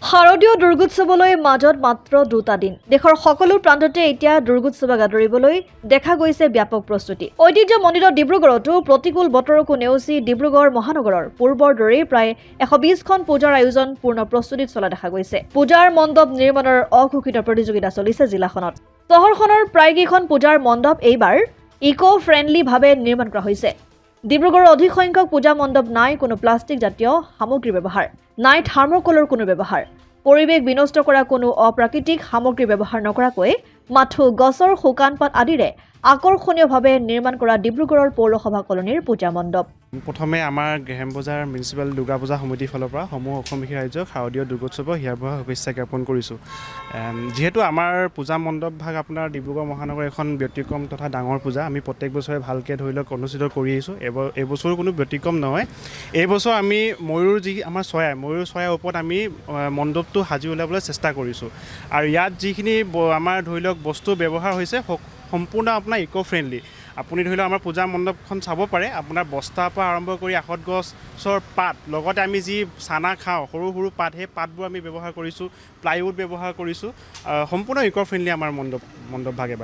শাৰদীয় দুৰ্গোৎসৱলৈ মাজত মাত্ৰ 2টা দিন দেশৰ সকলো প্ৰান্ততে এতিয়া দুৰ্গোৎসৱক আদৰিবলৈ দেখা গৈছে ব্যাপক প্ৰস্তুতি ঐতিহ্যমণ্ডিত ডিব্ৰুগড়তো প্ৰতিকূল বতৰকো নেওচি ডিব্ৰুগড় মহানগৰৰ পূৰ্বৰ দৰেই প্ৰায় 120খন পূজাৰ আয়োজন পূৰ্ণ প্ৰস্তুতিত চলা দেখা গৈছে পূজাৰ মণ্ডপ নিৰ্মাণৰ অঘোষিত প্ৰতিযোগিতা চলিছে জিলাখনত চহৰখনৰ প্ৰায়কেইখন পূজাৰ মণ্ডপ এইবাৰ ইকো ফ্ৰেণ্ডলি ভাৱে নিৰ্মাণ কৰা হৈছে ডিব্ৰুগড়ৰ অধিক সংখ্যক পূজা মণ্ডপ নাই কোনো প্লাষ্টিক জাতীয় সামগ্ৰী ব্যৱহাৰ নাই থাৰ্মোকলৰ কোনো ব্যৱহাৰ পৰিৱেশ বিনষ্ট কৰা কোনো অপ্ৰাকৃতিক সামগ্ৰী ব্যৱহাৰ নকৰাকৈ মাথো গছৰ শুকান পাত আদিৰে আকৰ্ষণীয়ভাৱে নিৰ্মাণ কৰা ডিব্ৰুগড়ৰ পৌৰসভা কলনীৰ পূজা মণ্ডপ প্ৰথমে আমাৰ গেহেম বজাৰ মিউনিচিপাল দুৰ্গা পূজা সমিতিৰ ফালৰ পৰা সমূহ অসমবাসী ৰাইজক শাৰদীয় দুৰ্গোৎসৱৰ হিয়াভৰা শুভেচ্ছা জ্ঞাপন কৰিছোঁ যিহেতু আমাৰ পূজা মণ্ডপ ভাগ আপোনাৰ ডিব্ৰুগড় মহানগৰ এখন ব্যতিক্ৰম তথা ডাঙৰ পূজা আমি প্ৰত্যেক বছৰে ভালকৈ ধৰি লওক অনুষ্ঠিত কৰি আহিছোঁ এইবছৰো কোনো ব্যতিক্ৰম নহয় এইবছৰ আমি ময়ূৰ যি আমাৰ ময়ূৰ চৰাইৰ ওপৰত আমি মণ্ডপটো সাজি উলিয়াবলৈ চেষ্টা কৰিছোঁ আৰু ইয়াত যিখিনি আমাৰ ধৰি লওক বস্তু ব্যৱহাৰ হৈছে সম্পূৰ্ণ আপোনাৰ ইকো ফ্ৰেণ্ডলি আপুনি ধৰি লওক আমাৰ পূজা মণ্ডপখন চাব পাৰে আপোনাৰ বস্তাৰ পৰা আৰম্ভ কৰি আহত গছৰ পাত লগতে আমি যি চানা খাওঁ সৰু সৰু পাত সেই পাতবোৰ আমি ব্যৱহাৰ কৰিছোঁ প্লাইউড ব্যৱহাৰ কৰিছোঁ সম্পূৰ্ণ ইকো ফ্ৰেণ্ডলি আমাৰ মণ্ডপ ভাগ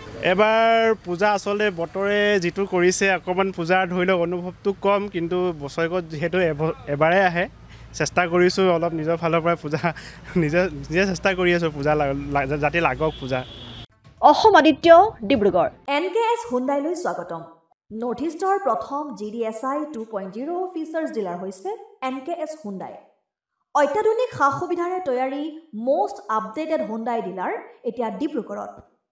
এবাৰ পূজা আচলতে বতৰে যিটো কৰিছে অকণমান পূজাৰ ধৰি লওক অনুভৱটো কম কিন্তু বছৰেকত যিহেতু এবাৰে আহে চেষ্টা কৰিছোঁ অলপ নিজৰ ফালৰ পৰা পূজা নিজে চেষ্টা কৰি আছোঁ পূজা যাতে লাগক পূজা অসম আদিত্য ডিব্ৰুগড় NKS হুণ্ডাইলৈ স্বাগতম নৰ্থ ইষ্টৰ প্ৰথম GDSI 2.0 অফিচাৰ্ছ ডিলাৰ হৈছে NKS হুণ্ডাই অত্যাধুনিক সা সুবিধাৰে তৈয়াৰী most আপডেটেড হুণ্ডাই ডিলাৰ এতিয়া ডিব্ৰুগড়ত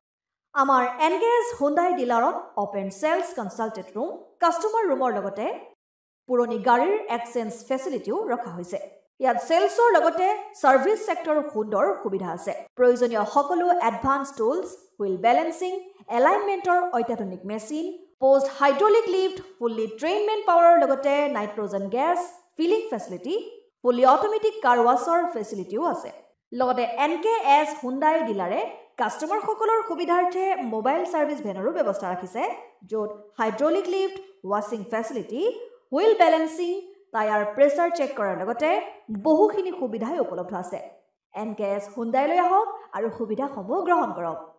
আমাৰ NKS হুণ্ডাই ডিলাৰত open sales consultant room customer ৰুমৰ লগতে পুৰণি গাড়ীৰ এক্সচেঞ্জ ফেচিলিটিও ৰখা হৈছে ইয়াত সেলছৰ লগতে সাৰ্ভিস সেক্টৰৰ সুন্দৰ সুবিধা আছে প্ৰয়োজনীয় সকলো এডভান্স টুলছ হুইল বেলেন্সিং এলাইনমেন্টৰ অত্যাধুনিক machine post hydraulic lift fully train men পাৱাৰৰ লগতে nitrogen gas filling facility fully automatic car washer ফেচিলিটিও আছে লগতে NKS হুণ্ডাই ডিলাৰে কাস্টমাৰ সকলৰ সুবিধাৰ্থে মোবাইল সাৰ্ভিস ভেনৰো ব্যৱস্থা ৰাখিছে য'ত হাইড্ৰলিক লিফ্ট ৱাছিং facility wheel balancing tyre pressure check কৰাৰ লগতে বহুখিনি সুবিধাই উপলব্ধ আছে NKS হুণ্ডাইলৈ আহক আৰু সুবিধাসমূহ গ্ৰহণ কৰক